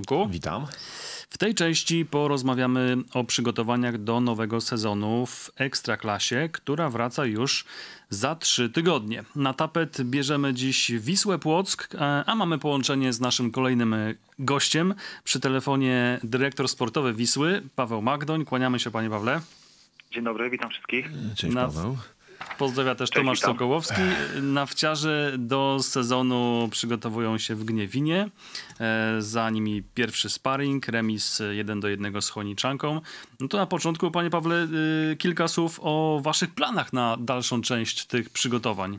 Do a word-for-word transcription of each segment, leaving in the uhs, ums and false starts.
Tomku. Witam. W tej części porozmawiamy o przygotowaniach do nowego sezonu w Ekstraklasie, która wraca już za trzy tygodnie. Na tapet bierzemy dziś Wisłę Płock, a mamy połączenie z naszym kolejnym gościem. Przy telefonie dyrektor sportowy Wisły, Paweł Magdoń. Kłaniamy się, panie Pawle. Dzień dobry, witam wszystkich. Cześć, Na... Paweł. Pozdrawia też Cześć, Tomasz witam. Sokołowski. Nawciarze do sezonu przygotowują się w Gniewinie. E, za nimi pierwszy sparring, remis jeden do jednego z Chojniczanką. No to na początku, panie Pawle, y, kilka słów o waszych planach na dalszą część tych przygotowań.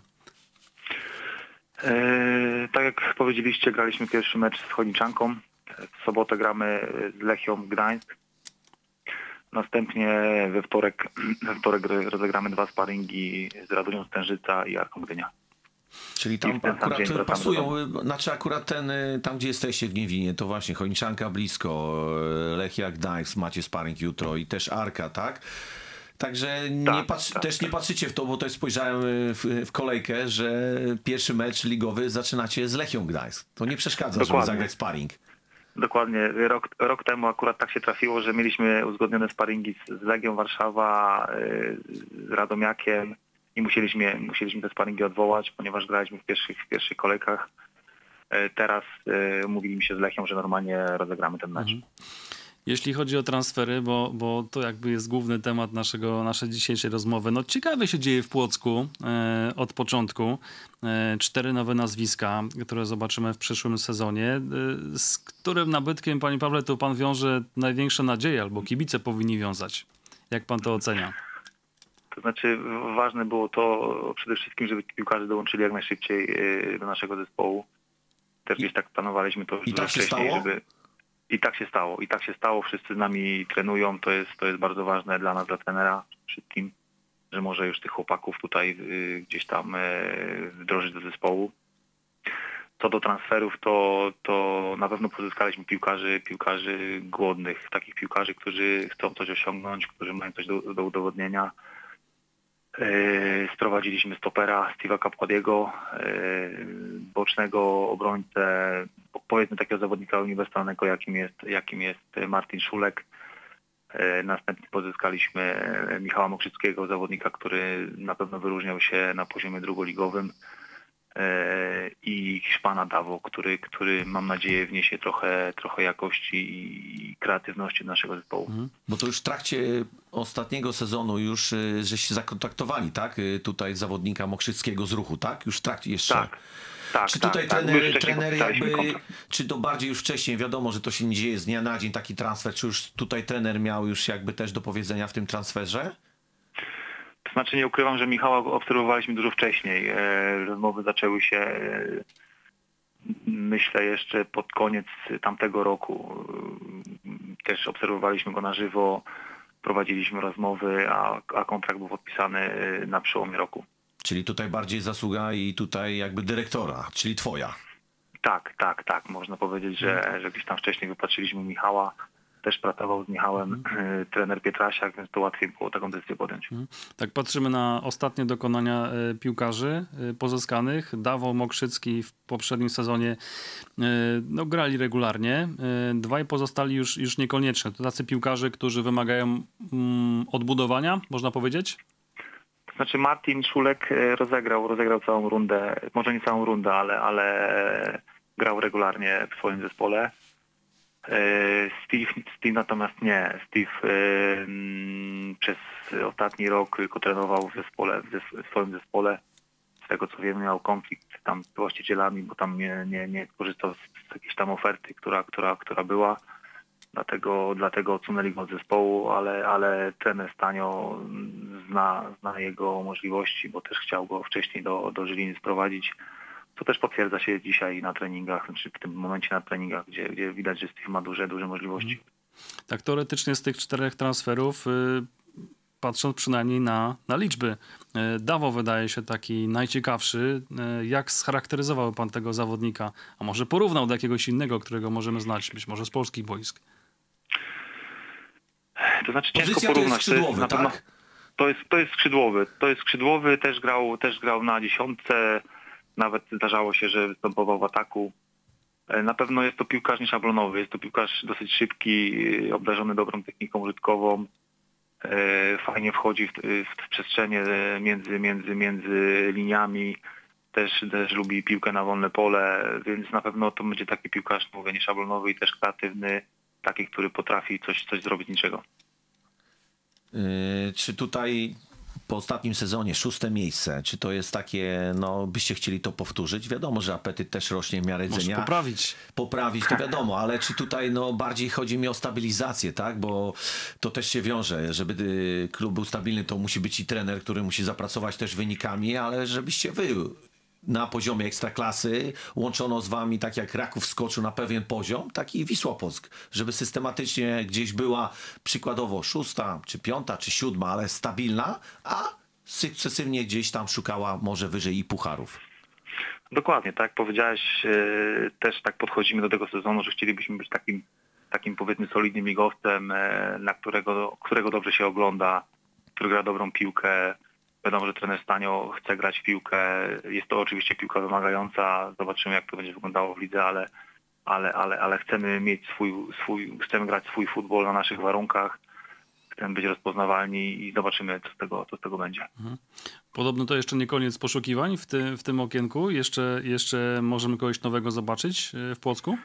E, tak jak powiedzieliście, graliśmy pierwszy mecz z Chojniczanką. W sobotę gramy z Lechią Gdańsk. Następnie we wtorek, we wtorek rozegramy dwa sparingi z Radunią Stężyca i Arką Gdynia. Czyli tam I w ten sam akurat dzień wracamy pasują, do domu. znaczy akurat ten, tam gdzie jesteście w Gniewinie, to właśnie Chojniczanka blisko, Lechia Gdańsk, macie sparring jutro i też Arka, tak? Także nie Tak, patrz, tak, też nie patrzycie w to, bo też spojrzałem w, w kolejkę, że pierwszy mecz ligowy zaczynacie z Lechią Gdańsk. To nie przeszkadza, Dokładnie. żeby zagrać sparring. Dokładnie. Rok, rok temu akurat tak się trafiło, że mieliśmy uzgodnione sparingi z, z Legią Warszawa, y, z Radomiakiem i musieliśmy, musieliśmy te sparingi odwołać, ponieważ graliśmy w pierwszych, w pierwszych kolejkach. Y, teraz y, umówiliśmy się z Lechią, że normalnie rozegramy ten mecz. Mhm. Jeśli chodzi o transfery, bo, bo to jakby jest główny temat naszego, naszej dzisiejszej rozmowy. No ciekawe się dzieje w Płocku e, od początku. E, cztery nowe nazwiska, które zobaczymy w przyszłym sezonie. E, z którym nabytkiem, panie Pawle, to pan wiąże największe nadzieje, albo kibice powinni wiązać? Jak pan to ocenia? To znaczy ważne było to przede wszystkim, żeby piłkarze dołączyli jak najszybciej y, do naszego zespołu. Też gdzieś tak planowaliśmy to już I dużo tak się wcześniej, stało? żeby... I tak się stało. I tak się stało. Wszyscy z nami trenują. To jest, to jest bardzo ważne dla nas, dla trenera wszystkim, że może już tych chłopaków tutaj y, gdzieś tam y, wdrożyć do zespołu. Co do transferów, to, to na pewno pozyskaliśmy piłkarzy, piłkarzy głodnych, takich piłkarzy, którzy chcą coś osiągnąć, którzy mają coś do, do udowodnienia. Yy, sprowadziliśmy stopera Steve'a Capquadiego, yy, bocznego obrońcę, powiedzmy takiego zawodnika uniwersalnego, jakim jest, jakim jest Martin Szulek. Yy, następnie pozyskaliśmy Michała Mokrzyckiego, zawodnika, który na pewno wyróżniał się na poziomie drugoligowym. I Hiszpana Dawo, który, który mam nadzieję wniesie trochę, trochę jakości i kreatywności do naszego zespołu. Mhm. Bo to już w trakcie ostatniego sezonu już y, żeście zakontaktowali, tak? Y, Tutaj zawodnika Mokrzyckiego z Ruchu, tak? Już w trakcie jeszcze. Tak, tak. Czy tak, tutaj tak. trener, Już wcześniej trener podpisaliśmy jakby, kontrakt. czy to bardziej już wcześniej, wiadomo, że to się nie dzieje z dnia na dzień taki transfer, czy już tutaj trener miał już jakby też do powiedzenia w tym transferze? To znaczy nie ukrywam, że Michała obserwowaliśmy dużo wcześniej. E, Rozmowy zaczęły się, e, myślę, jeszcze pod koniec tamtego roku. E, Też obserwowaliśmy go na żywo, prowadziliśmy rozmowy, a, a kontrakt był podpisany e, na przełomie roku. Czyli tutaj bardziej zasługa i tutaj jakby dyrektora, czyli twoja. Tak, tak, tak. Można powiedzieć, że, że gdzieś tam wcześniej wypatrzyliśmy Michała. Też pracował z Michałem e, trener Pietrasiak, więc to łatwiej było taką decyzję podjąć. Tak patrzymy na ostatnie dokonania e, piłkarzy e, pozyskanych. Dawo, Mokrzycki w poprzednim sezonie e, no, grali regularnie. E, dwaj pozostali już, już niekoniecznie. To tacy piłkarze, którzy wymagają mm, odbudowania, można powiedzieć? To znaczy Martin Szulek e, rozegrał, rozegrał całą rundę, może nie całą rundę, ale, ale grał regularnie w swoim zespole. Steve, Steve natomiast nie. Steve y, mm, przez ostatni rok tylko trenował w zespole, w, zes- w swoim zespole. Z tego co wiem, miał konflikt tam z właścicielami, bo tam nie, nie, nie korzystał z, z jakiejś tam oferty, która, która, która była. Dlatego, dlatego odsunęli go od zespołu, ale, ale trener Stanio zna, zna jego możliwości, bo też chciał go wcześniej do, do Żyliny sprowadzić. To też potwierdza się dzisiaj na treningach, znaczy w tym momencie na treningach, gdzie, gdzie widać, że Steve ma duże, duże możliwości. Tak teoretycznie z tych czterech transferów, y, patrząc przynajmniej na, na liczby, y, Dawo wydaje się taki najciekawszy. Y, jak scharakteryzował pan tego zawodnika? A może porównał do jakiegoś innego, którego możemy znać, być może z polskich boisk? To znaczy ciężko Pozycja to jest porównać. skrzydłowy, na pewno, tak? to jest, to jest skrzydłowy. To jest skrzydłowy, też grał, też grał na dziesiątce. Nawet zdarzało się, że występował w ataku. Na pewno jest to piłkarz nieszablonowy, jest to piłkarz dosyć szybki, obdarzony dobrą techniką użytkową. Fajnie wchodzi w, w przestrzenie między, między, między liniami. Też, też lubi piłkę na wolne pole, więc na pewno to będzie taki piłkarz, mówię, nieszablonowy i też kreatywny, taki, który potrafi coś, coś zrobić z niczego. Yy, czy tutaj po ostatnim sezonie szóste miejsce, czy to jest takie, no byście chcieli to powtórzyć? Wiadomo, że apetyt też rośnie w miarę jedzenia. Może poprawić. Poprawić, to wiadomo, ale czy tutaj no bardziej chodzi mi o stabilizację, tak? Bo to też się wiąże, żeby klub był stabilny, to musi być i trener, który musi zapracować też wynikami, ale żebyście wy na poziomie ekstraklasy łączono z wami, tak jak Raków skoczył na pewien poziom, tak i Wisła Płock, żeby systematycznie gdzieś była przykładowo szósta, czy piąta, czy siódma, ale stabilna, a sukcesywnie gdzieś tam szukała może wyżej i pucharów. Dokładnie, tak jak powiedziałeś, yy, też tak podchodzimy do tego sezonu, że chcielibyśmy być takim, takim powiedzmy solidnym ligowcem, yy, na którego, którego dobrze się ogląda, który gra dobrą piłkę. Wiadomo, że trener Stanio chce grać w piłkę. Jest to oczywiście piłka wymagająca. Zobaczymy, jak to będzie wyglądało w lidze, ale, ale, ale, ale chcemy mieć swój, swój, chcemy grać swój futbol na naszych warunkach. Chcemy być rozpoznawalni i zobaczymy, co z tego, co z tego będzie. Mhm. Podobno to jeszcze nie koniec poszukiwań w, ty, w tym okienku. Jeszcze, jeszcze możemy kogoś nowego zobaczyć w Płocku?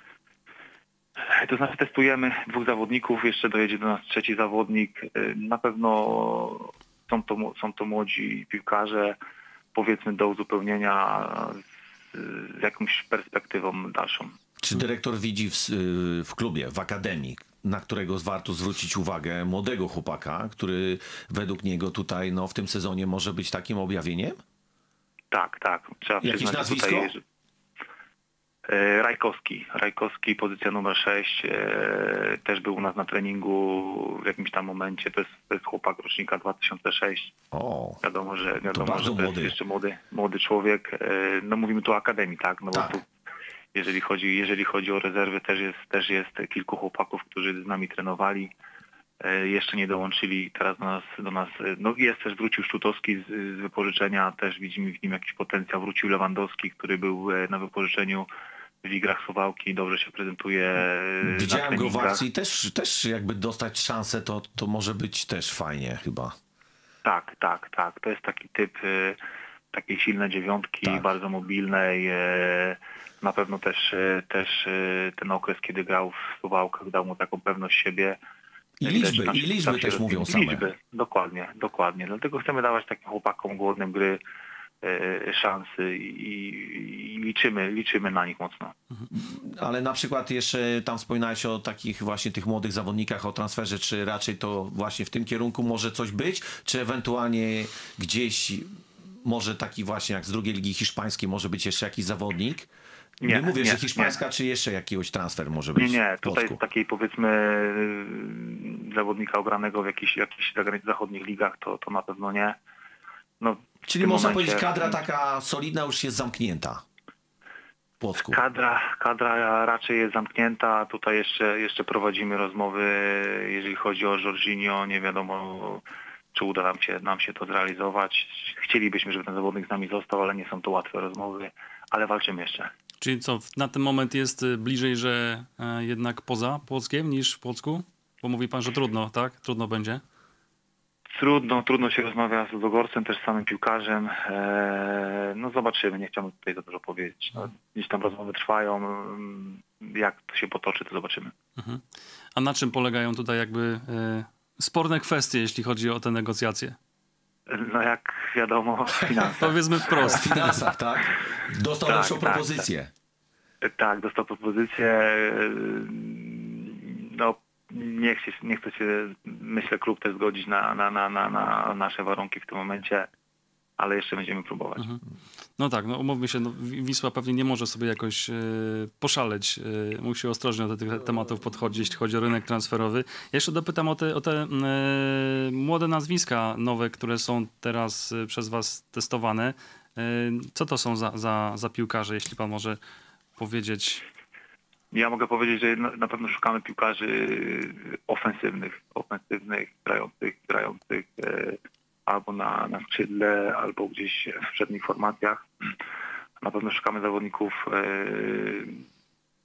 To znaczy testujemy dwóch zawodników. Jeszcze dojedzie do nas trzeci zawodnik. Na pewno Są to, są to młodzi piłkarze, powiedzmy do uzupełnienia z, z jakąś perspektywą dalszą. Czy dyrektor widzi w, w klubie, w akademii, na którego warto zwrócić uwagę, młodego chłopaka, który według niego tutaj no, w tym sezonie może być takim objawieniem? Tak, tak. Trzeba Jakieś nazwisko? Tutaj, że... Rajkowski. Rajkowski, pozycja numer sześć, e, też był u nas na treningu w jakimś tam momencie. To jest, to jest chłopak rocznika dwa tysiące szóstego. O, wiadomo, że, wiadomo, to bardzo że to młody. jest jeszcze młody, młody człowiek. E, no mówimy tu o akademii, tak? No tak. bo tu, jeżeli chodzi, jeżeli chodzi o rezerwy, też jest, też jest kilku chłopaków, którzy z nami trenowali. E, jeszcze nie dołączyli teraz do nas, do nas. No jest też, wrócił Szczutowski z, z wypożyczenia, też widzimy w nim jakiś potencjał. Wrócił Lewandowski, który był na wypożyczeniu w igrach Suwałki, dobrze się prezentuje. Widziałem go w akcji, też, też jakby dostać szansę, to, to może być też fajnie chyba. Tak, tak, tak. To jest taki typ y, takiej silnej dziewiątki, tak. bardzo mobilnej. Y, na pewno też, y, też y, ten okres, kiedy grał w Suwałkach, dał mu taką pewność siebie. I Widać, liczby, tam i się- liczby tam się też mówią rozwija. same. Liczby, dokładnie, dokładnie. Dlatego chcemy dawać takim chłopakom głodnym gry y, szansy i, i liczymy, liczymy na nich mocno. Ale na przykład jeszcze tam wspominałeś o takich właśnie tych młodych zawodnikach, o transferze, czy raczej to właśnie w tym kierunku może coś być, czy ewentualnie gdzieś może taki właśnie jak z drugiej ligi hiszpańskiej może być jeszcze jakiś zawodnik? Nie, Nie, mówię, nie, że hiszpańska, nie. czy jeszcze jakiegoś transfer może być? Nie, nie, w tutaj Płocku? takiej powiedzmy y, zawodnika ogranego w jakichś, jakichś zagranicznych zachodnich ligach to, to na pewno nie. No, w Czyli tym można momencie powiedzieć, kadra taka solidna już jest zamknięta w Płocku. Kadra, kadra raczej jest zamknięta. Tutaj jeszcze, jeszcze prowadzimy rozmowy, jeżeli chodzi o Jorginho. Nie wiadomo, czy uda nam się, nam się to zrealizować. Chcielibyśmy, żeby ten zawodnik z nami został, ale nie są to łatwe rozmowy, ale walczymy jeszcze. Czyli co, na ten moment jest y, bliżej, że e, jednak poza Płockiem niż w Płocku? Bo mówi pan, że trudno, tak? Trudno będzie. Trudno, trudno się rozmawia z Ludogorcem, też z samym piłkarzem. Eee, no zobaczymy, nie chciałbym tutaj za dużo powiedzieć. No, gdzieś tam rozmowy trwają. mm, Jak to się potoczy, to zobaczymy. Mhm. A na czym polegają tutaj jakby e, sporne kwestie, jeśli chodzi o te negocjacje? No jak wiadomo, finanse. Powiedzmy W wprost. finansach, tak? Dostał Tak, lepszą tak, propozycję. Tak, dostał propozycję. No nie chce, nie chce się, myślę, klub też zgodzić na, na, na, na, na nasze warunki w tym momencie, ale jeszcze będziemy próbować. Mhm. No tak, no umówmy się, no, Wi- Wisła pewnie nie może sobie jakoś e, poszaleć. E, musi ostrożnie do tych tematów podchodzić, jeśli chodzi o rynek transferowy. Ja jeszcze dopytam o te, o te e, młode nazwiska nowe, które są teraz e, przez was testowane. E, co to są za, za, za piłkarze, jeśli pan może powiedzieć? Ja mogę powiedzieć, że na na pewno szukamy piłkarzy ofensywnych, ofensywnych, grających, grających e, albo na, na skrzydle, albo gdzieś w przednich formacjach. Na pewno szukamy zawodników e,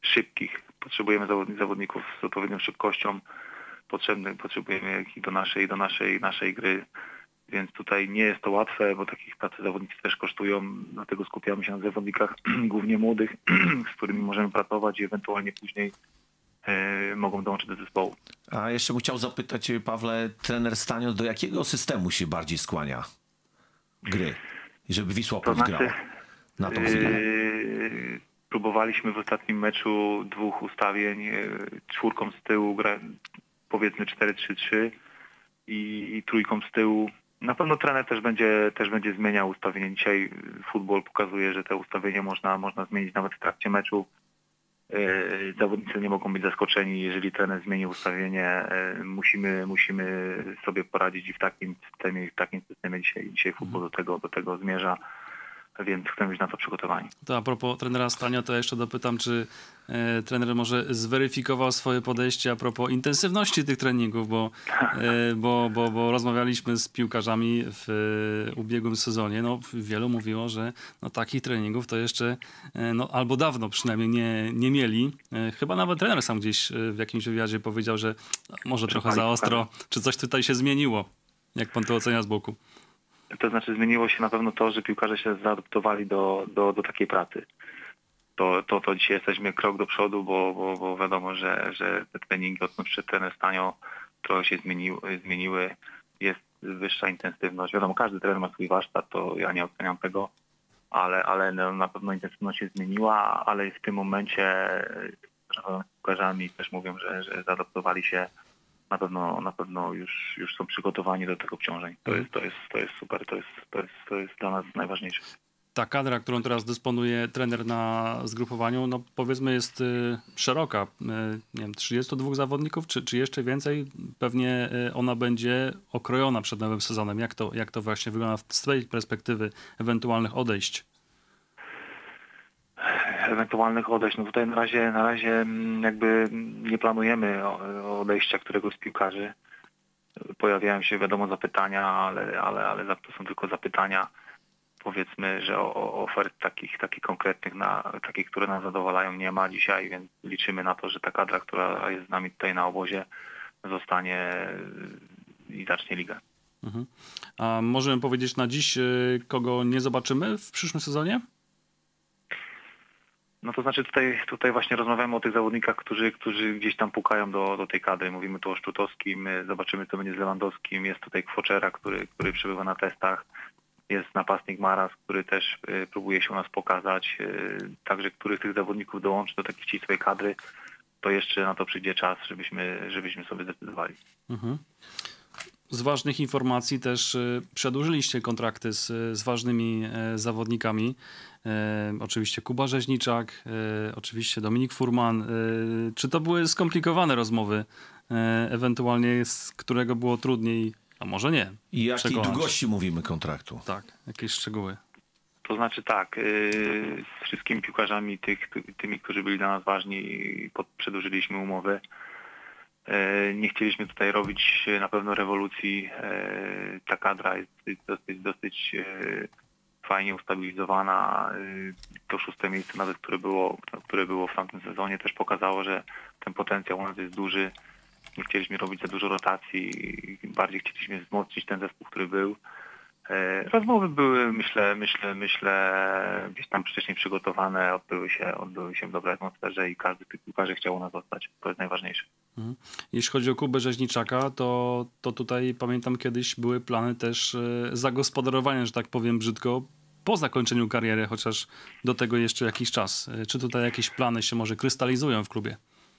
szybkich. Potrzebujemy zawodników z odpowiednią szybkością, potrzebnych, potrzebujemy ich do naszej, do naszej, naszej gry. Więc tutaj nie jest to łatwe, bo takich pracy zawodnicy też kosztują, dlatego skupiamy się na zawodnikach głównie młodych, z którymi możemy pracować i ewentualnie później e, mogą dołączyć do zespołu. A jeszcze bym chciał zapytać Cię, Pawle, trener Stanio, do jakiego systemu się bardziej skłania gry, żeby Wisła Płock znaczy, grała na tą chwilę? Yy, próbowaliśmy w ostatnim meczu dwóch ustawień, yy, czwórką z tyłu, gra, powiedzmy cztery trzy trzy i, i trójką z tyłu. Na pewno trener też będzie, też będzie zmieniał ustawienie. Dzisiaj futbol pokazuje, że te ustawienia można, można zmienić nawet w trakcie meczu. Yy, zawodnicy nie mogą być zaskoczeni, jeżeli trener zmieni ustawienie. Yy, musimy, musimy sobie poradzić i w takim systemie, w takim systemie dzisiaj, dzisiaj futbol do tego, do tego zmierza. Więc chcemy być na to przygotowani. To a propos trenera Stania, to ja jeszcze dopytam, czy e, trener może zweryfikował swoje podejście a propos intensywności tych treningów, bo, e, bo, bo, bo rozmawialiśmy z piłkarzami w e, ubiegłym sezonie. No, wielu mówiło, że no, takich treningów to jeszcze e, no, albo dawno przynajmniej nie, nie mieli. E, chyba nawet trener sam gdzieś e, w jakimś wywiadzie powiedział, że no, może trochę za ostro. Czy coś tutaj się zmieniło? Jak pan to ocenia z boku? To znaczy zmieniło się na pewno to, że piłkarze się zaadoptowali do, do, do takiej pracy. To, to, to dzisiaj jesteśmy krok do przodu, bo, bo, bo wiadomo, że, że te treningi, odkąd przed trener Stanio, trochę się zmieniły, zmieniły. Jest wyższa intensywność. Wiadomo, każdy trener ma swój warsztat, to ja nie oceniam tego, ale, ale no, na pewno intensywność się zmieniła, ale w tym momencie z piłkarzami też mówią, że, że zaadoptowali się. Na pewno, na pewno już, już są przygotowani do tych obciążeń. To jest, to jest, to jest super, to jest, to jest, to jest dla nas najważniejsze. Ta kadra, którą teraz dysponuje trener na zgrupowaniu, no powiedzmy jest y, szeroka. Y, nie wiem, trzydziestu dwóch zawodników, czy, czy jeszcze więcej? Pewnie y, ona będzie okrojona przed nowym sezonem. Jak to, jak to właśnie wygląda z tej perspektywy ewentualnych odejść? Ewentualnych odejść. No tutaj na razie, na razie jakby nie planujemy odejścia któregoś z piłkarzy. Pojawiają się wiadomo zapytania, ale, ale, ale to są tylko zapytania. Powiedzmy, że o, o ofert takich, takich konkretnych, na, takich, które nas zadowalają, nie ma dzisiaj, więc liczymy na to, że ta kadra, która jest z nami tutaj na obozie, zostanie i zacznie ligę. Mhm. A możemy powiedzieć na dziś, kogo nie zobaczymy w przyszłym sezonie? No to znaczy tutaj, tutaj właśnie rozmawiamy o tych zawodnikach, którzy, którzy gdzieś tam pukają do, do tej kadry. Mówimy tu o Szczutowskim, zobaczymy co będzie z Lewandowskim. Jest tutaj Kwoczera, który, który przebywa na testach. Jest napastnik Maras, który też y, próbuje się u nas pokazać. Y, także których tych zawodników dołączy do takiej ścisłej kadry, to jeszcze na to przyjdzie czas, żebyśmy, żebyśmy sobie zdecydowali. Mhm. Z ważnych informacji też y, przedłużyliście kontrakty z, z ważnymi y, zawodnikami. Y, oczywiście Kuba Rzeźniczak, y, oczywiście Dominik Furman. Y, czy to były skomplikowane rozmowy, y, ewentualnie z którego było trudniej, a może nie? I jakiej przekonać? długości mówimy kontraktu? Tak, jakieś szczegóły. To znaczy tak, y, z wszystkimi piłkarzami, tych, ty, tymi, którzy byli dla nas ważni, pod, przedłużyliśmy umowy. Nie chcieliśmy tutaj robić na pewno rewolucji. Ta kadra jest dosyć, dosyć fajnie ustabilizowana. To szóste miejsce nawet, które było, które było w tamtym sezonie, też pokazało, że ten potencjał u nas jest duży. Nie chcieliśmy robić za dużo rotacji. Bardziej chcieliśmy wzmocnić ten zespół, który był. Rozmowy były, myślę, myślę, myślę, gdzieś tam wcześniej przygotowane, odbyły się, odbyły się w dobrej atmosferze i każdy z tych piłkarzy chciał u nas zostać. To jest najważniejsze. Mhm. Jeśli chodzi o Kubę Rzeźniczaka, to, to tutaj pamiętam kiedyś były plany też zagospodarowania, że tak powiem brzydko, po zakończeniu kariery, chociaż do tego jeszcze jakiś czas. Czy tutaj jakieś plany się może krystalizują w klubie?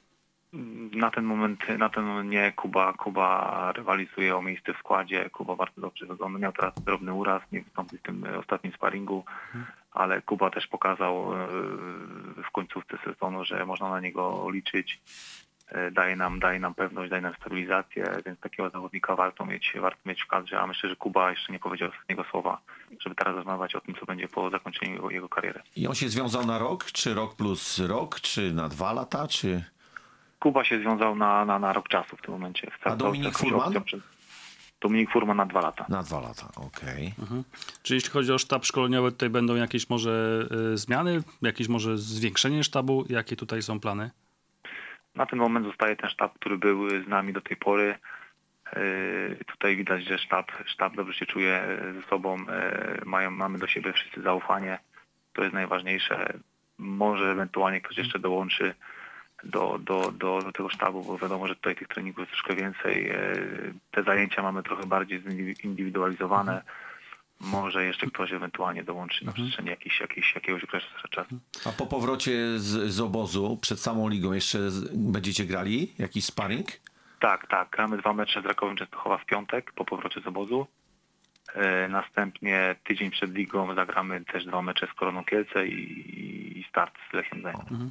Na ten moment, na ten moment nie. Kuba, Kuba rywalizuje o miejsce w składzie. Kuba bardzo dobrze wygląda. Miał teraz drobny uraz, nie wystąpił w tym ostatnim sparingu, hmm. ale Kuba też pokazał w końcówce sezonu, że można na niego liczyć. Daje nam, daje nam pewność, daje nam stabilizację, więc takiego zawodnika warto mieć, warto mieć w kadrze, a myślę, że Kuba jeszcze nie powiedział ostatniego słowa, żeby teraz rozmawiać o tym, co będzie po zakończeniu jego, jego kariery. I on się związał na rok, czy rok plus rok, czy na dwa lata, czy... Kuba się związał na, na, na rok czasu w tym momencie. A Dominik Furman? Dominik Furman na dwa lata. Na dwa lata, okej. Okay. Mhm. Czy jeśli chodzi o sztab szkoleniowy, tutaj będą jakieś może y, zmiany, jakieś może zwiększenie sztabu? Jakie tutaj są plany? Na ten moment zostaje ten sztab, który był z nami do tej pory. Yy, tutaj widać, że sztab, sztab dobrze się czuje ze sobą. Yy, mają, mamy do siebie wszyscy zaufanie. To jest najważniejsze. Może ewentualnie ktoś jeszcze dołączy do, do, do, do tego sztabu, bo wiadomo, że tutaj tych treningów jest troszkę więcej. Yy, te zajęcia mamy trochę bardziej zindywidualizowane. Może jeszcze ktoś ewentualnie dołączy na przestrzeni jakiś, jakiś, jakiegoś okresu czasu. A po powrocie z, z obozu, przed samą ligą jeszcze z, będziecie grali? Jakiś sparring? Tak, tak. Gramy dwa mecze z Rakowem Częstochowa w piątek po powrocie z obozu. Yy, następnie tydzień przed ligą zagramy też dwa mecze z Koroną Kielce i, i start z Lechem Gdańsk. Mhm.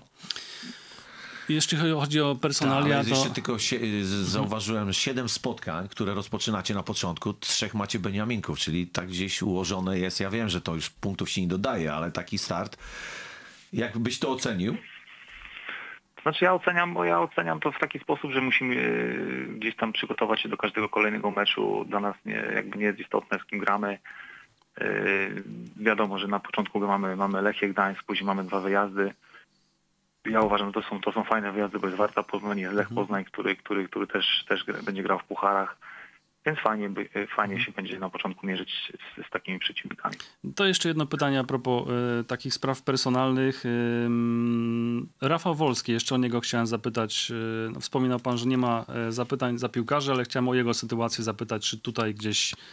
Jeśli chodzi o personalia, Ta, to... jeszcze tylko się, zauważyłem siedem spotkań, które rozpoczynacie na początku. Trzech macie Beniaminków, czyli tak gdzieś ułożone jest. Ja wiem, że to już punktów się nie dodaje, ale taki start. Jak byś to ocenił? Znaczy ja oceniam, bo ja oceniam to w taki sposób, że musimy gdzieś tam przygotować się do każdego kolejnego meczu. Dla nas nie, jakby nie jest istotne, z kim gramy. Yy, wiadomo, że na początku mamy, mamy Lechię Gdańsk, później mamy dwa wyjazdy. Ja uważam, że to są, to są fajne wyjazdy, bo jest Warta Poznań, jest Lech Poznań, który, który, który też, też będzie grał w pucharach. Więc fajnie, by, fajnie się będzie na początku mierzyć z, z takimi przeciwnikami. To jeszcze jedno pytanie a propos y, takich spraw personalnych. Y, Rafał Wolski, jeszcze o niego chciałem zapytać. Y, no, wspominał pan, że nie ma y, zapytań za piłkarzy, ale chciałem o jego sytuację zapytać, czy tutaj gdzieś y,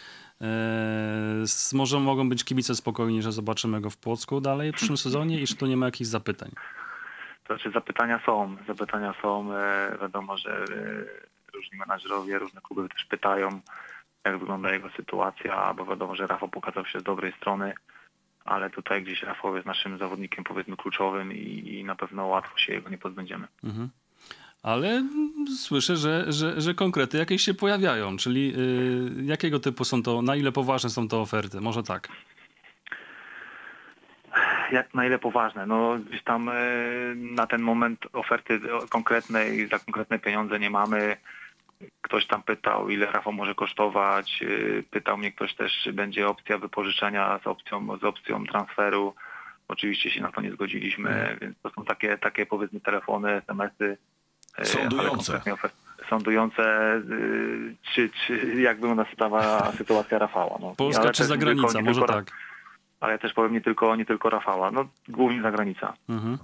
s, może mogą być kibice spokojni, że zobaczymy go w Płocku dalej w przyszłym sezonie i czy tu nie ma jakichś zapytań? To znaczy zapytania są, zapytania są. E, wiadomo, że e, różni menadżerowie, różne kluby też pytają, jak wygląda jego sytuacja, bo wiadomo, że Rafał pokazał się z dobrej strony, ale tutaj gdzieś Rafał jest naszym zawodnikiem, powiedzmy, kluczowym i, i na pewno łatwo się jego nie pozbędziemy. Mhm. Ale słyszę, że, że, że konkrety jakieś się pojawiają, czyli y, jakiego typu są to, na ile poważne są to oferty? Może tak. Jak na ile poważne? No gdzieś tam e, na ten moment oferty konkretnej, za konkretne pieniądze nie mamy. Ktoś tam pytał, ile Rafał może kosztować. E, pytał mnie ktoś też, czy będzie opcja wypożyczenia z opcją, z opcją transferu. Oczywiście się na to nie zgodziliśmy, hmm. więc to są takie, takie powiedzmy telefony, es em esy. E, Sądujące. Sądujące, e, czy, czy jak wygląda sytuacja, sytuacja Rafała. No. Polska Ale czy zagranica, tylko, może tylko, tak. Ale ja też powiem nie tylko, nie tylko Rafała, no głównie zagranica. Mhm.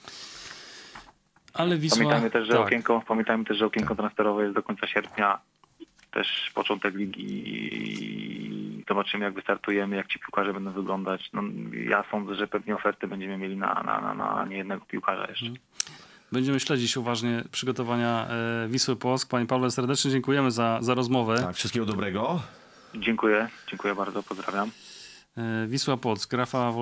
Ale Wisła... Pamiętajmy też, że tak. okienko, pamiętajmy też, że okienko transferowe jest do końca sierpnia. Też początek ligi i zobaczymy, jak wystartujemy, jak ci piłkarze będą wyglądać. No, ja sądzę, że pewnie oferty będziemy mieli na, na, na, na niejednego piłkarza jeszcze. Mhm. Będziemy śledzić uważnie przygotowania e, Wisły Płock. Panie Pawle, serdecznie dziękujemy za, za rozmowę. Tak, wszystkiego dobrego. Dziękuję, dziękuję bardzo, pozdrawiam. Wisła Płock, Rafał